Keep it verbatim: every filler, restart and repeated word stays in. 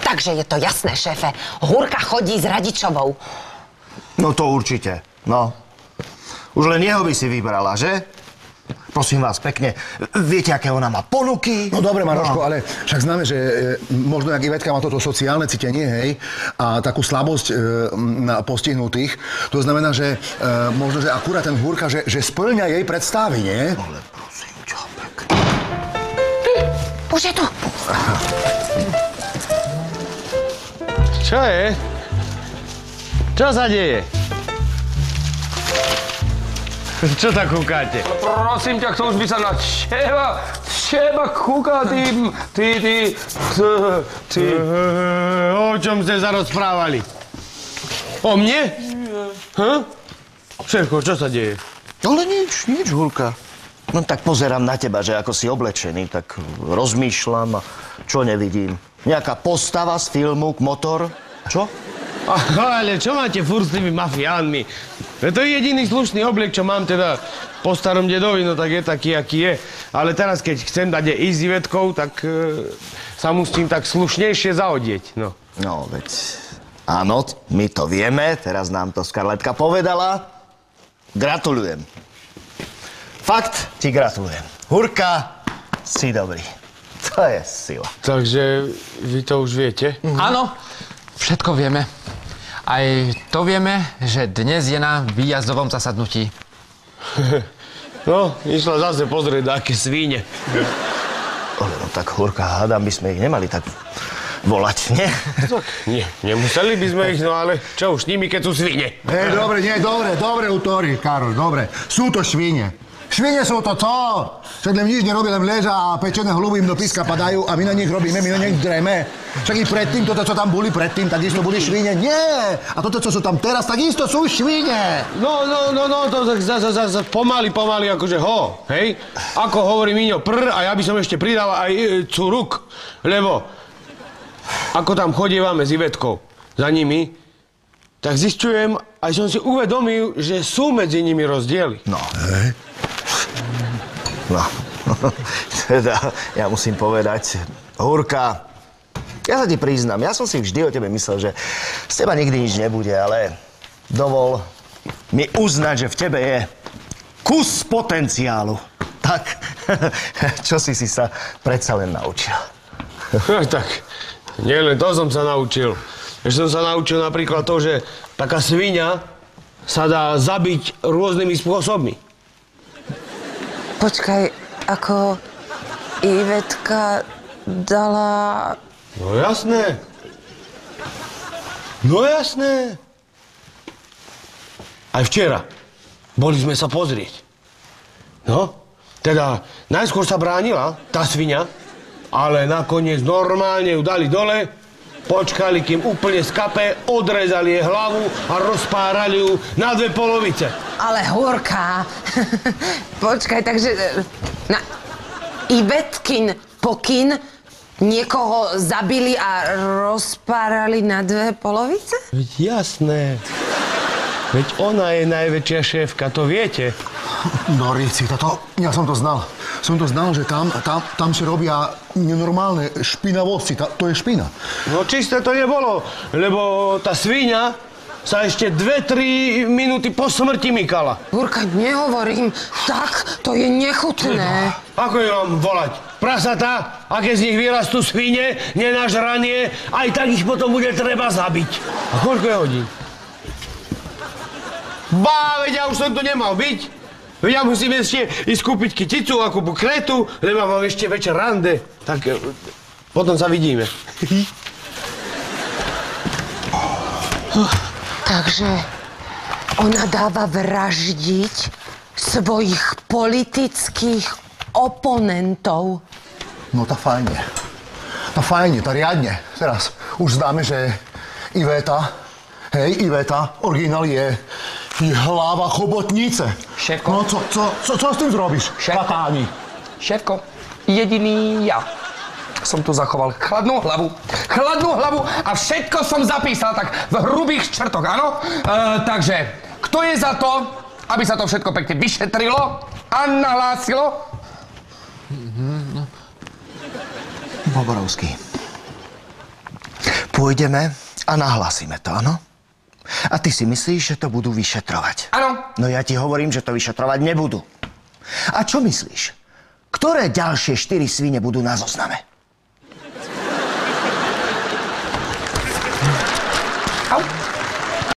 Takže je to jasné, šéfe. Hurka chodí s Radičovou. No to určite, no. Už len jeho by si vybrala, že? Prosím vás pekne, viete, aké ona má ponuky? No dobre, Maroško, no. Ale však známe, že e, možno jak Ivetka má toto sociálne cítenie, hej, a takú slabosť e, na postihnutých. To znamená, že e, možno, že akurát ten Hurka, že, že splňa jej predstavy, nie? Ale prosím ťa, pekne. Už je tu. Čo je? Čo sa deje? Čo tak kúkáte? Prosím ťa, kto už by sa na teba, teba kúka, ty, ty, ty, ty... O čom ste sa rozprávali? O mne? Hm? Šéfko, čo sa deje? Ale nič, nič, Hurka. No tak pozerám na teba, že ako si oblečený, tak rozmýšľam a čo nevidím? Nejaká postava z filmu, motor? Čo? Ale čo máte furt s tými mafiánmi? To je jediný slušný oblek, čo mám teda po starom dedovi, no tak je taký, aký je. Ale teraz, keď chcem dať ísť s Ivetkou, tak e, sa musím tak slušnejšie zaodieť, no. No, veď... Áno, my to vieme, teraz nám to Skarletka povedala. Gratulujem. Fakt ti gratulujem. Hurka, si dobrý. To je sila. Takže vy to už viete? Mhm. Áno, všetko vieme. Aj to vieme, že dnes je na výjazdovom zasadnutí. No, išla zase pozrieť na aké svíne. Ale no tak, Hurka, hádam, by sme ich nemali tak volať, nie? Tak, nie, nemuseli by sme ich, no ale čo už s nimi, keď sú svine? Hej, dobre, nie, dobre, dobre, utori, Karol, dobre. Sú to švine. Švine sú to co? Však len nič nerobí, len leža a pečené holuby im do píska padajú a my na nich robíme, my na nich dreme. Však i predtým, toto, čo tam boli predtým, takisto boli švine. Nie! A toto, čo sú tam teraz, takisto sú švine. No, no, no, no, to za, za, za, za, pomaly, pomaly, akože ho, hej? Ako hovorí Miňo, prr, a ja by som ešte pridal aj e, curuk, lebo ako tam chodívame s Ivetkou za nimi, tak zistujem, aj som si uvedomil, že sú medzi nimi rozdiely. No. Hej. No, teda, ja musím povedať, Hurka, ja sa ti priznám, ja som si vždy o tebe myslel, že z teba nikdy nič nebude, ale dovol mi uznať, že v tebe je kus potenciálu. Tak, čo si si sa predsa len naučil? Tak, nie len to som sa naučil. Ešte som sa naučil napríklad to, že taká sviňa sa dá zabiť rôznymi spôsobmi. Počkaj, ako Ivetka dala... No jasné. No jasné. Aj včera. Boli sme sa pozrieť. No, teda najskôr sa bránila tá sviňa, ale nakoniec normálne ju dali dole, počkali, kým úplne skape, odrezali jej hlavu a rozpárali ju na dve polovice. Ale Hurka, počkaj, takže na Ivetkin pokyn niekoho zabili a rozpárali na dve polovice? Veď jasné. Veď ona je najväčšia šéfka, to viete. No, Ríci, toto, ja som to znal. Som to znal, že tam, tam, tam si robia nenormálne špinavosti, ta, to je špina. No čisté to nebolo, lebo tá svíňa sa ešte dve tri minúty po smrti mykala. Hurka, nehovorím, tak to je nechutné. Ako ju mám volať? Prasatá? A keď z nich vyrastú svine, nenažranie, aj tak ich potom bude treba zabiť. A koľko je hodín? Bá, veď ja už som tu nemal byť. Veď ja musím ešte ísť kúpiť kyticu a kúpu kretu, lebo mám ešte večer rande. Tak potom sa vidíme. Takže ona dáva vraždiť svojich politických oponentov. No tá fajne. Tá fajne, tá riadne. Teraz už známe, že Iveta, hej, Iveta, originál je je hlava chobotnice. Šéfko. No co, co, co, co s tým zrobíš? Šatáni. Šéfko, jediný ja som tu zachoval chladnú hlavu, chladnú hlavu a všetko som zapísal tak v hrubých črtoch, áno? E, takže, kto je za to, aby sa to všetko pekne vyšetrilo a nahlásilo? Boborovský. pôjdeme a nahlásime to, áno? A ty si myslíš, že to budú vyšetrovať? Áno. No ja ti hovorím, že to vyšetrovať nebudú. A čo myslíš? Ktoré ďalšie štyri svine budú na zozname? Au.